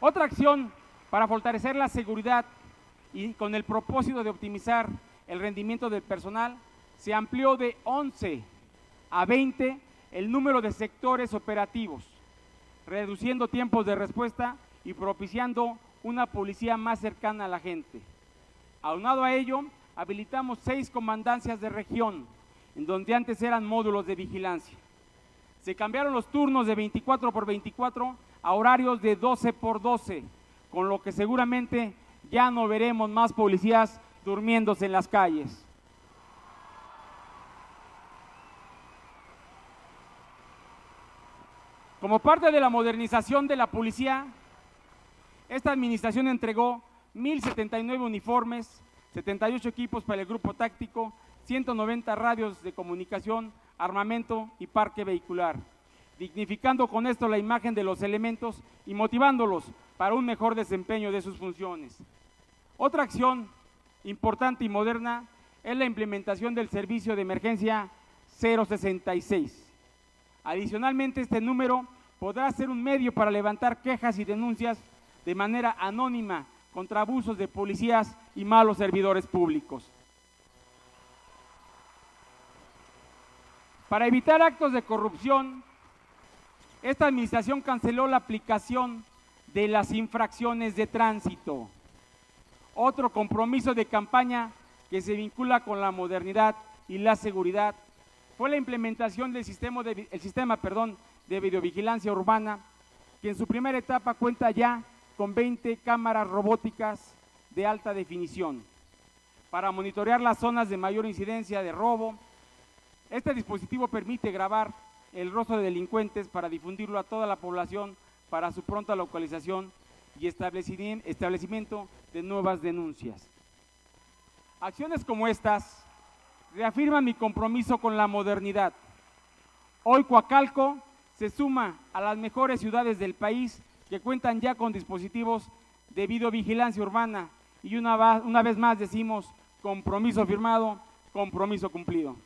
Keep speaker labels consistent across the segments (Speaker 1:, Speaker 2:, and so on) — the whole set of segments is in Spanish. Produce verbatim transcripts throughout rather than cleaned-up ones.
Speaker 1: Otra acción para fortalecer la seguridad y con el propósito de optimizar el rendimiento del personal, se amplió de once a veinte el número de sectores operativos, reduciendo tiempos de respuesta y propiciando una policía más cercana a la gente. Aunado a ello, habilitamos seis comandancias de región, en donde antes eran módulos de vigilancia. Se cambiaron los turnos de veinticuatro por veinticuatro a horarios de doce por doce, con lo que seguramente ya no veremos más policías durmiéndose en las calles. Como parte de la modernización de la policía, esta administración entregó mil setenta y nueve uniformes, setenta y ocho equipos para el grupo táctico, ciento noventa radios de comunicación, armamento y parque vehicular, dignificando con esto la imagen de los elementos y motivándolos para un mejor desempeño de sus funciones. Otra acción importante y moderna es la implementación del servicio de emergencia cero sesenta y seis. Adicionalmente, este número podrá ser un medio para levantar quejas y denuncias de manera anónima contra abusos de policías y malos servidores públicos. Para evitar actos de corrupción, esta administración canceló la aplicación de las infracciones de tránsito. Otro compromiso de campaña que se vincula con la modernidad y la seguridad fue la implementación del sistema de, el sistema, perdón, de videovigilancia urbana, que en su primera etapa cuenta ya con veinte cámaras robóticas de alta definición para monitorear las zonas de mayor incidencia de robo. Este dispositivo permite grabar el rostro de delincuentes para difundirlo a toda la población para su pronta localización y establecimiento de nuevas denuncias. Acciones como estas reafirman mi compromiso con la modernidad. Hoy Coacalco se suma a las mejores ciudades del país que cuentan ya con dispositivos de videovigilancia urbana y una, una vez más decimos compromiso firmado, compromiso cumplido.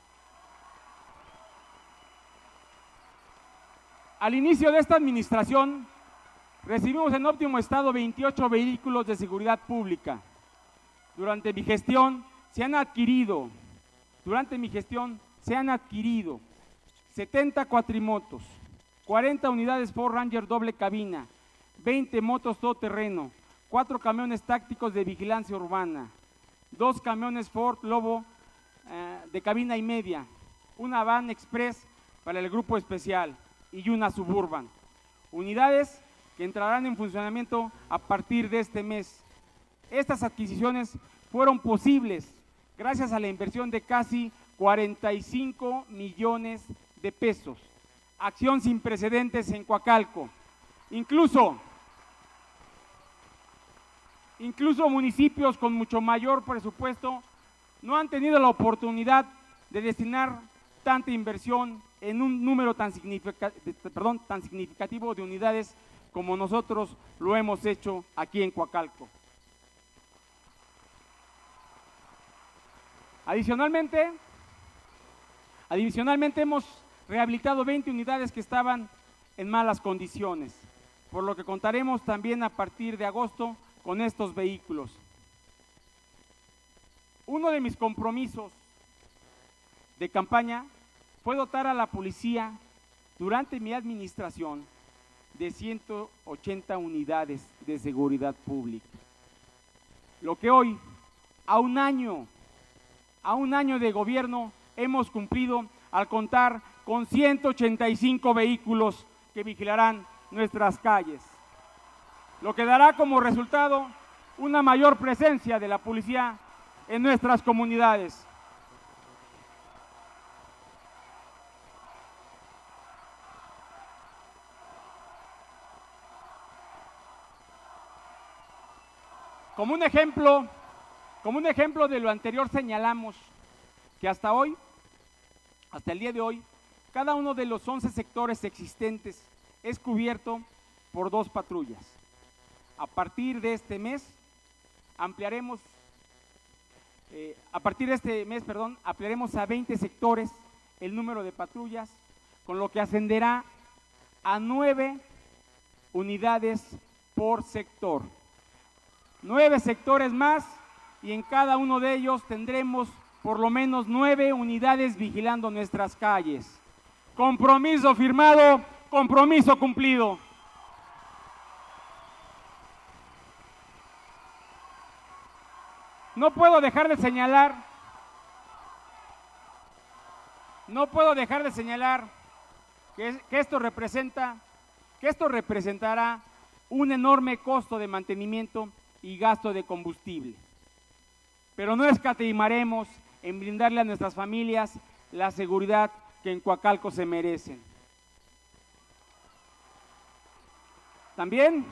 Speaker 1: Al inicio de esta administración, recibimos en óptimo estado veintiocho vehículos de seguridad pública. Durante mi gestión se han adquirido, durante mi gestión se han adquirido setenta cuatrimotos, cuarenta unidades Ford Ranger doble cabina, veinte motos todoterreno, cuatro camiones tácticos de vigilancia urbana, dos camiones Ford Lobo eh, de cabina y media, una van express para el grupo especial y una Suburban. Unidades que entrarán en funcionamiento a partir de este mes. Estas adquisiciones fueron posibles gracias a la inversión de casi cuarenta y cinco millones de pesos, acción sin precedentes en Coacalco. Incluso, incluso municipios con mucho mayor presupuesto no han tenido la oportunidad de destinar tanta inversión en un número tan, significa, perdón, tan significativo de unidades como nosotros lo hemos hecho aquí en Coacalco. Adicionalmente, adicionalmente hemos rehabilitado veinte unidades que estaban en malas condiciones, por lo que contaremos también a partir de agosto con estos vehículos. Uno de mis compromisos de campaña fue dotar a la policía durante mi administración de ciento ochenta unidades de seguridad pública. Lo que hoy, a un año, a un año de gobierno, hemos cumplido al contar con ciento ochenta y cinco vehículos que vigilarán nuestras calles, lo que dará como resultado una mayor presencia de la policía en nuestras comunidades. Como un ejemplo, como un ejemplo de lo anterior señalamos que hasta hoy, hasta el día de hoy, cada uno de los once sectores existentes es cubierto por dos patrullas. A partir de este mes ampliaremos, eh, a partir de este mes, perdón, ampliaremos a veinte sectores el número de patrullas, con lo que ascenderá a nueve unidades por sector. Nueve sectores más y en cada uno de ellos tendremos por lo menos nueve unidades vigilando nuestras calles. Compromiso firmado, compromiso cumplido. No puedo dejar de señalar, no puedo dejar de señalar que, que esto representa, que esto representará un enorme costo de mantenimiento y gasto de combustible. Pero no escatimaremos en brindarle a nuestras familias la seguridad que en Coacalco se merecen. También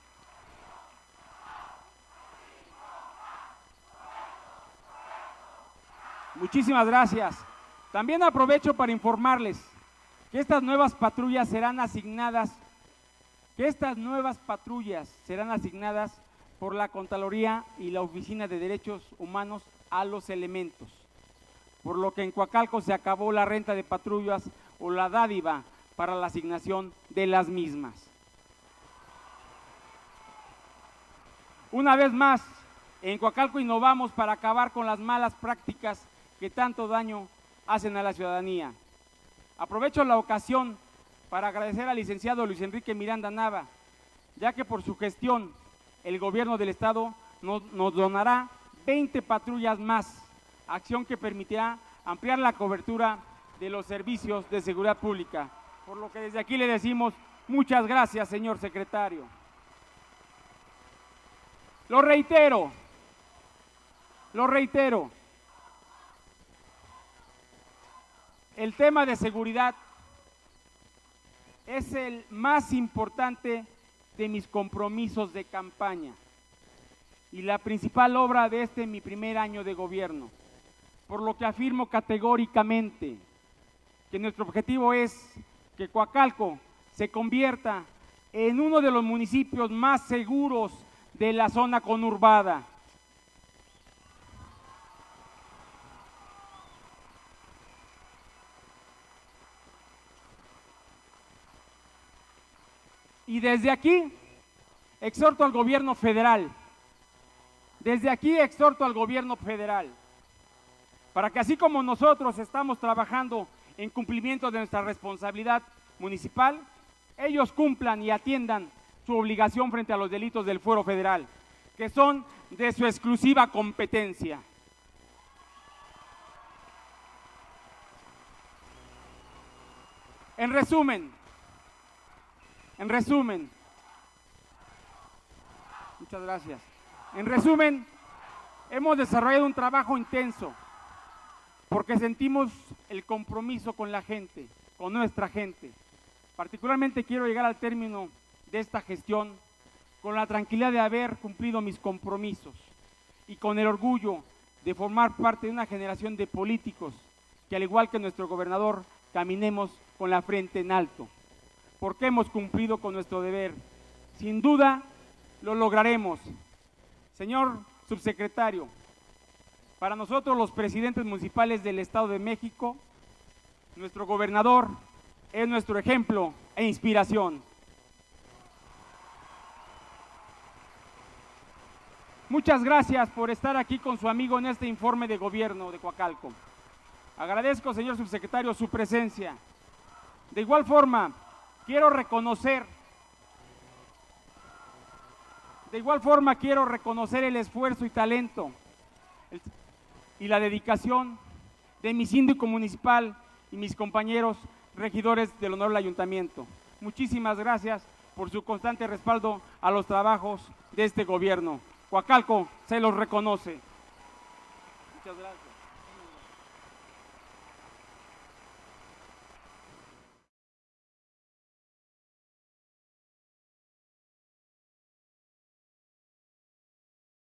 Speaker 1: muchísimas gracias. También aprovecho para informarles que estas nuevas patrullas serán asignadas, que estas nuevas patrullas serán asignadas por la Contraloría y la Oficina de Derechos Humanos a los elementos, por lo que en Coacalco se acabó la renta de patrullas o la dádiva para la asignación de las mismas. Una vez más, en Coacalco innovamos para acabar con las malas prácticas que tanto daño hacen a la ciudadanía. Aprovecho la ocasión para agradecer al licenciado Luis Enrique Miranda Nava, ya que por su gestión el gobierno del estado nos, nos donará veinte patrullas más, acción que permitirá ampliar la cobertura de los servicios de seguridad pública, por lo que desde aquí le decimos muchas gracias, señor secretario. Lo reitero, lo reitero, el tema de seguridad es el más importante de mis compromisos de campaña y la principal obra de este mi primer año de gobierno, por lo que afirmo categóricamente que nuestro objetivo es que Coacalco se convierta en uno de los municipios más seguros de la zona conurbada. Y desde aquí exhorto al gobierno federal, desde aquí exhorto al gobierno federal, para que así como nosotros estamos trabajando en cumplimiento de nuestra responsabilidad municipal, ellos cumplan y atiendan su obligación frente a los delitos del fuero federal, que son de su exclusiva competencia. En resumen, En resumen, muchas gracias. En resumen, hemos desarrollado un trabajo intenso porque sentimos el compromiso con la gente, con nuestra gente. Particularmente quiero llegar al término de esta gestión con la tranquilidad de haber cumplido mis compromisos y con el orgullo de formar parte de una generación de políticos que, al igual que nuestro gobernador, caminemos con la frente en alto, porque hemos cumplido con nuestro deber. Sin duda, lo lograremos. Señor subsecretario, para nosotros los presidentes municipales del Estado de México, nuestro gobernador es nuestro ejemplo e inspiración. Muchas gracias por estar aquí con su amigo en este informe de gobierno de Coacalco. Agradezco, señor subsecretario, su presencia. De igual forma, quiero reconocer, de igual forma quiero reconocer el esfuerzo y talento el, y la dedicación de mi síndico municipal y mis compañeros regidores del honorable ayuntamiento. Muchísimas gracias por su constante respaldo a los trabajos de este gobierno. Coacalco se los reconoce. Muchas gracias.